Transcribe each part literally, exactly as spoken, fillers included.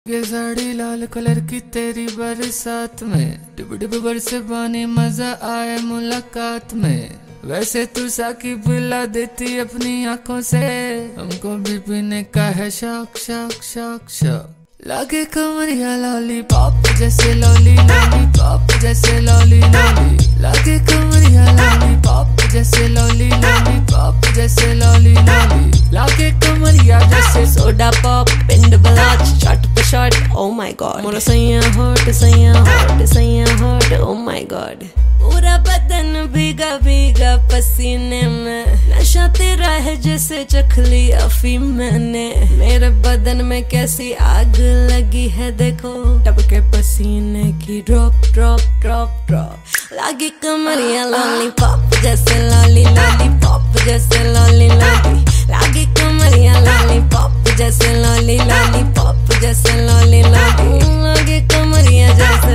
ये साड़ी लाल कलर की तेरी बरसात में डिब डिब बरसे पानी मजा आए मुलाकात में। वैसे तू साकी पिला देती अपनी आंखों से, हमको भी पीने का है शौक शौक शौक शौक। लागे कमरिया लॉली पॉप जैसे लॉली लॉली पॉप जैसे लॉली लॉली। लागे कमरिया लॉली पॉप जैसे लॉली लॉली पॉप जैसे लॉली लॉली। लागे कमरिया जैसे सोडा पॉप पिंड बलाच शॉट पे शॉट ओ माय गॉड। मोरा सैया हॉट सैया हॉट सैया हॉट ओ माय गॉड। पूरा बदन भीगा भीगा पसीने में, नशा तेरा है जैसे चख ली अफीम मैंने। मेरे बदन में कैसी आग लगी है देखो, टपके पसीने की ड्रॉप ड्रॉप ड्रॉप ड्रॉप। लागी कमरिया लॉली पॉप जैसे लॉली लॉली पॉप जैसे लॉली लॉली। लागी कमरिया लॉली पॉप जैसे लॉली लॉली पॉप जैसे लॉली लॉली। लागी कमरिया जैसे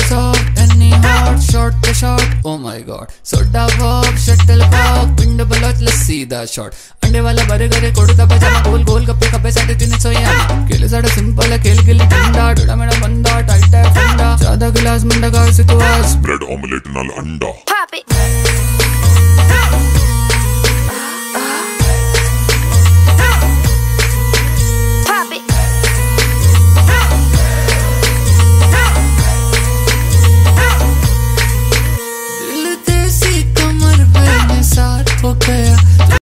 शॉट पे shot oh my god. Soda pop shuttle pop पिंड बलोच सीधा शॉट। अंडे वाला बर्गर कोड़ता पजामा गोल गोल गप्पे खप्पे साढ़े तीन सौ यानी। खेल साढ़े सिंपल है खेल गिल्ली डंडा डोड़ा मेरा बंदा टाइट है फंडा। ज्यादा गिलास मंडा गाल से तो आज ब्रेड ऑमलेट नाल अंडा।